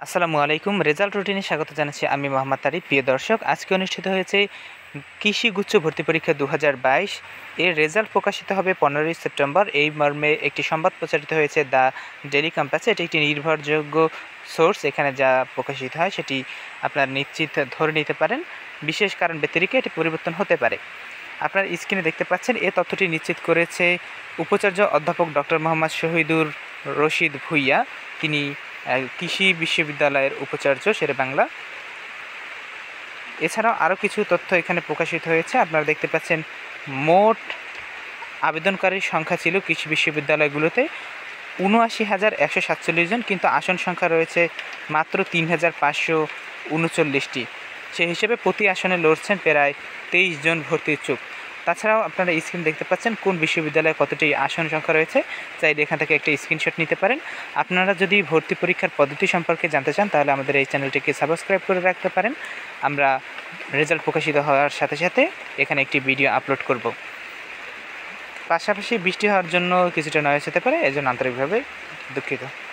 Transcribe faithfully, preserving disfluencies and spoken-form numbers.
আসসালামু আলাইকুম। রেজাল্ট রুটিনে স্বাগত জানাচ্ছি আমি মোহাম্মদ তারিক। প্রিয় দর্শক, আজকে অনুষ্ঠিত হয়েছে কৃষি গুচ্ছ ভর্তি পরীক্ষা দু হাজার বাইশ এর রেজাল্ট প্রকাশিত হবে পনেরোই সেপ্টেম্বর। এই মর্মে একটি সংবাদ প্রচারিত হয়েছে দ্য ডেইলি ক্যাম্পাসে। এটি একটি নির্ভরযোগ্য সোর্স। এখানে যা প্রকাশিত হয় সেটি আপনার নিশ্চিত ধরে নিতে পারেন। বিশেষ কারণ ব্যতিরেকে এটি পরিবর্তন হতে পারে। আপনার স্ক্রিনে দেখতে পাচ্ছেন এ তথ্যটি নিশ্চিত করেছে উপাচার্য অধ্যাপক ডক্টর মোহাম্মদ শহীদুর রশিদ ভুইয়া। তিনি কৃষি বিশ্ববিদ্যালয়ের উপাচার্য, শের-এ-বাংলা। এছাড়াও আরও কিছু তথ্য এখানে প্রকাশিত হয়েছে। আপনারা দেখতে পাচ্ছেন মোট আবেদনকারীর সংখ্যা ছিল কৃষি বিশ্ববিদ্যালয়গুলোতে উনআশি হাজার একশো সাতচল্লিশ জন, কিন্তু আসন সংখ্যা রয়েছে মাত্র তিন হাজার পাঁচশো উনচল্লিশটি। সেই হিসেবে প্রতি আসনে লড়ছেন প্রায় তেইশ জন ভর্তি ইচ্ছুক। তাছাড়াও আপনারা স্ক্রিন দেখতে পাচ্ছেন কোন বিশ্ববিদ্যালয়ে কতটি আসন সংখ্যা রয়েছে, চাইলে এখান থেকে একটা স্ক্রিনশট নিতে পারেন। আপনারা যদি ভর্তি পরীক্ষার পদ্ধতি সম্পর্কে জানতে চান তাহলে আমাদের এই চ্যানেলটিকে সাবস্ক্রাইব করে রাখতে পারেন। আমরা রেজাল্ট প্রকাশিত হওয়ার সাথে সাথে এখানে একটি ভিডিও আপলোড করব। পাশাপাশি বৃষ্টি হওয়ার জন্য কিছুটা নয়েজ হতে পারে, এজন্য আন্তরিকভাবে দুঃখিত।